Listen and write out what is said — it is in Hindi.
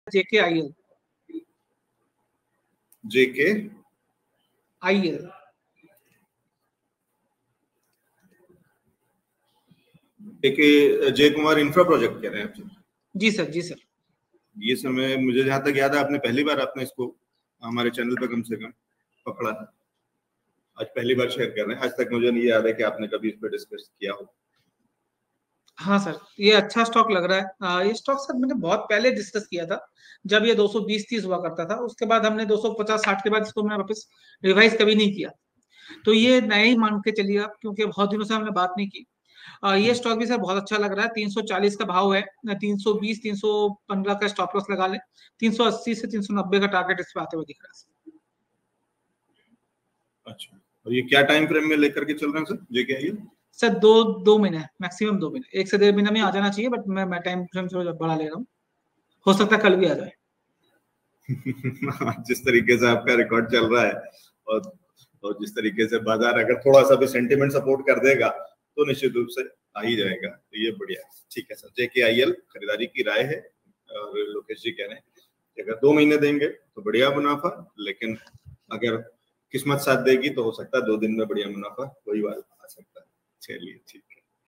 JKIL। JKIL जय कुमार इंफ्रा प्रोजेक्ट कह रहे हैं आप? जी सर, जी सर। ये समय मुझे जहां तक याद है आपने पहली बार आपने इसको हमारे चैनल पे कम से कम पकड़ा है, आज पहली बार शेयर कर रहे हैं। आज तक मुझे नहीं याद है कि आपने कभी इस पे डिस्कस किया हो। हाँ सर, ये अच्छा स्टॉक लग रहा है। ये स्टॉक सर मैंने बहुत पहले डिस्कस किया था, जब ये 220-30 हुआ करता था। उसके बाद हमने 250-60 के बाद इसको मैं वापस रिवाइज कभी नहीं किया। तो ये नया ही मान के चलिए आप, क्योंकि बहुत दिनों से हमने बात नहीं की। ये स्टॉक भी सर बहुत अच्छा लग रहा है। 340 का भाव है, 320 315 का स्टॉप लॉस लगा ले, 380 से 390 का टारगेट इस पे आते हुए दिख रहा है। अच्छा, और ये क्या टाइम फ्रेम में लेकर के चल रहे हैं सर JKIL? सर दो महीने, मैक्सिमम 2 महीने, 1 से 1.5 महीने में आ जाना चाहिए, बट मैं टाइम फ्रेम थोड़ा बड़ा ले रहा हूँ, हो सकता है कल भी आ जाए। जिस तरीके से आपका रिकॉर्ड चल रहा है और जिस तरीके से बाजार अगर थोड़ा सा भी सेंटिमेंट सपोर्ट कर देगा तो निश्चित रूप से आ ही जाएगा। तो ये बढ़िया है। ठीक है सर, JKIL खरीदारी की राय है। और लोकेश जी कह रहे हैं कि अगर 2 महीने देंगे तो बढ़िया मुनाफा, लेकिन अगर किस्मत साथ देगी तो हो सकता है 2 दिन में बढ़िया मुनाफा वही बात आ सकता है। चलिए ठीक।